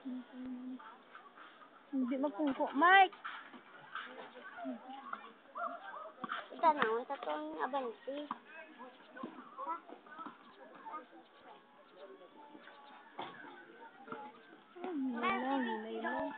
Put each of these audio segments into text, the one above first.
Hindi magkungko. Mike! Ito na, ito itong abanti. Hinay lang.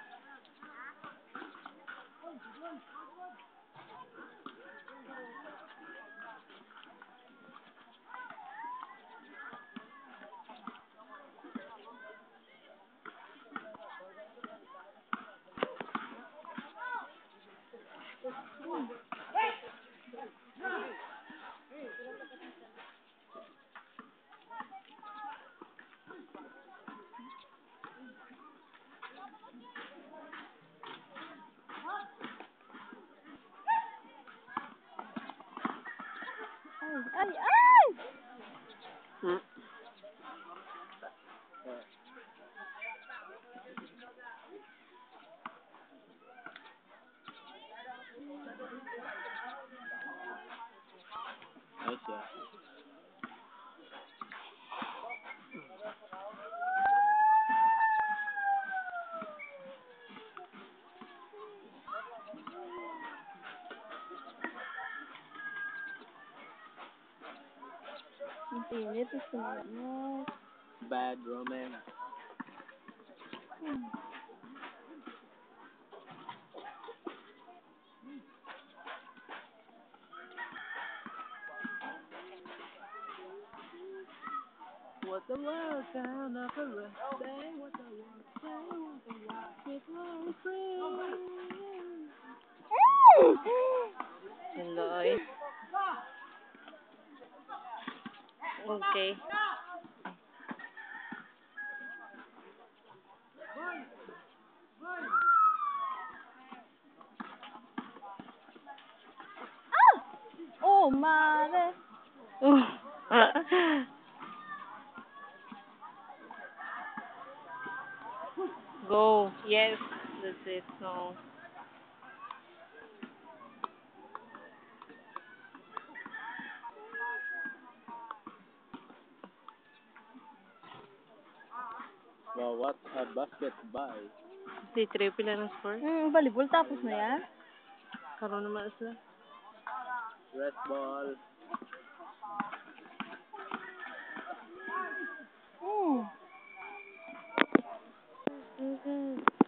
Ay! Nice, yeah. Ang pinit. Gusto mo. Bad romance. What the world kind of a rest day? What the world say? What the world is very free? Hello. Okay. Oh, mare. Go. Yes. That's it. No. Wow, what a basket by. Si triple lang ang score. Volleyball tapos na yan. Karoon naman sila. Rest ball. Mm.